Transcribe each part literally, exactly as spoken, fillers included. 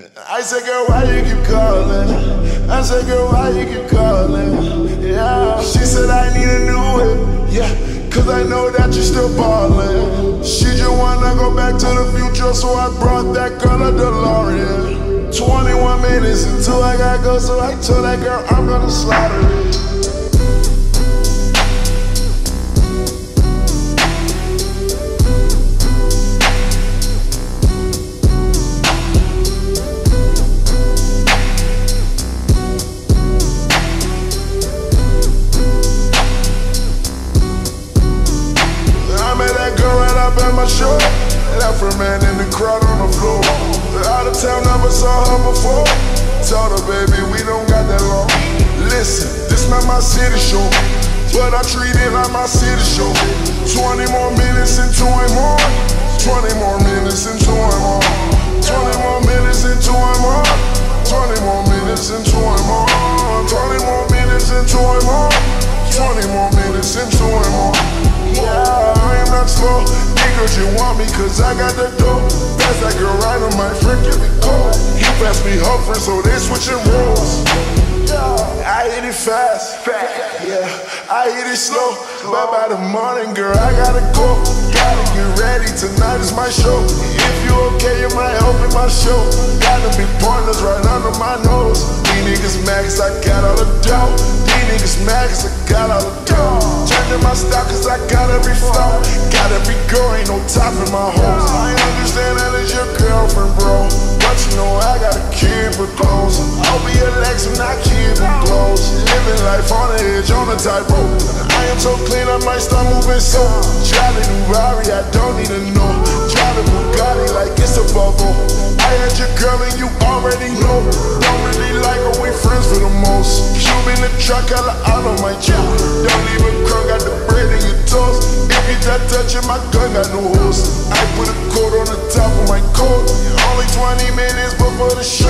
I said, girl, why you keep calling? I said, girl, why you keep calling? Yeah. She said, I need a new whip. Yeah, cause I know that you're still ballin'. She just wanna go back to the future, so I brought that girl a DeLorean. twenty-one minutes until I gotta go, so I told that girl I'm gonna slaughter it. Show. Left her man in the crowd on the floor. Out of town, never saw her before. Told her, baby, we don't got that long. Listen, this not my city show, but I treat it like my city show. Twenty more minutes into it more. Twenty more minutes into it more. Twenty more minutes into it more. Twenty more minutes into it more. Twenty more minutes into it more. Twenty more minutes into it more. Yeah, I am not slow. Niggas, you want me cause I got the dough. Pass that girl right on my friend, give me gold. He passed me her friend, so they switching roles. Yeah, I hit it fast, yeah, I hit it slow. But by the morning, girl, I gotta go. Gotta get ready, tonight is my show. If you okay, you might open my show. Gotta be pointers right under my nose. These niggas mad cause I got all the dough. These niggas mad cause I got all the dough. Changing my style cause I got every flow. Got every girl, ain't no top in my hoes. I understand that it's your girlfriend, bro, but you know I gotta keep it close. I'll be a Lex and I keep it close. Living life on the edge, on the tightrope. I am so clean, I might start moving so. Driving Ferrari, I don't need to know. Driving Bugatti like it's a bubble. I had your girl and you already know. Don't really like her, we friends for the most. Cube in the truck, hella out on my jaw. Don't even crunk, got the bread in your toes. If you not touching my gun, got no hose. I put a coat on the top of my coat. Only twenty minutes before the show.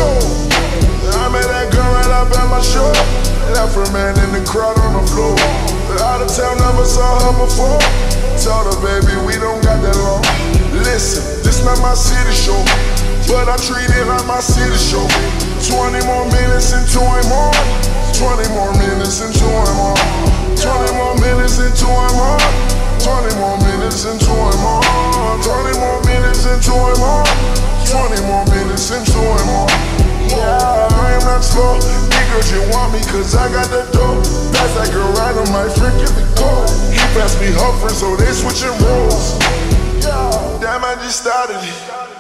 I met that girl right up at my show. Left her man in the crowd on the floor. Out of town, never saw her before. Told her, baby, we don't got that long. Listen, this not my city show, but I treat it like my city show. Twenty more minutes into it more. Twenty more minutes into it more. Twenty more minutes into it more. Twenty more minutes into it more. Twenty more minutes into it more. Twenty more minutes into it more. Yeah, I am not slow. Niggas, you want me cause I got the dough. Pass that girl right on my friend, give me gold. He passed me her friend, so they switching roles. Yeah, damn, I just started it.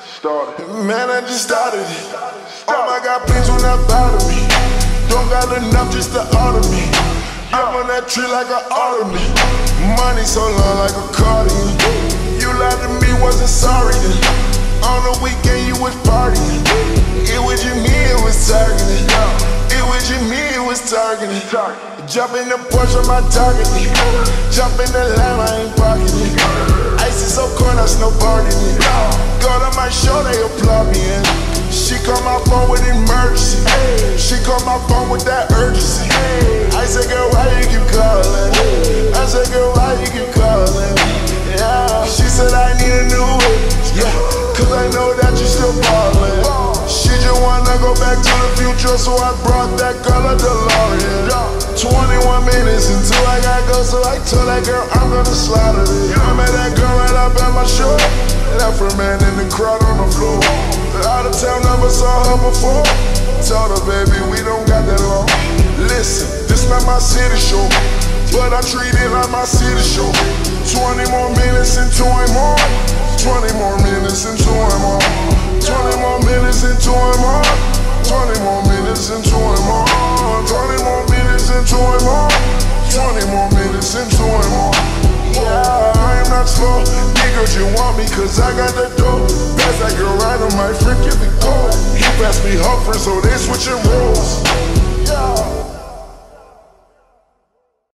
Man, I just started it. Oh my God, please do not bother me. Don't got enough just to order me. I'm on that tree like an ornament. Money so long like a cardigan. You lied to me, wasn't sorry then. On the weekend you was partying. It was you, me, it was targeted. It was you, me, it was targeted. Jump in the Porsche, my target. Jump in the Lamb, I ain't parking it. Ice is so cold, I snowboarding it. Go to my show, they applaud me in. She call my phone with emergency. She call my phone with that urgency. I said, girl, why you keep calling? I said, girl, why you keep calling? Yeah. She said, I need a new whip. Yeah, cause I know that you still ballin'. She just wanna go back to the future, so I brought that girl a DeLorean. Twenty-one minutes until I gotta go, so I told that girl I'm gonna slaughter it. I met that girl right up at my show. Left her man in the crowd on the floor. Out of town, never saw her before. Told her, baby, we don't got that long. Listen, this not my city show, but I treat it like my city show. Twenty more minutes into it more. Twenty more minutes into it more. Twenty more minutes into it more. Twenty more minutes into it more. Twenty more minutes into it more. Twenty more minutes into it more. Yeah, I am not slow. Niggas, you want me cause I got the dough. Pass that girl right on my friend, give me gold. He passed me her friend, so they switching roles. Yeah.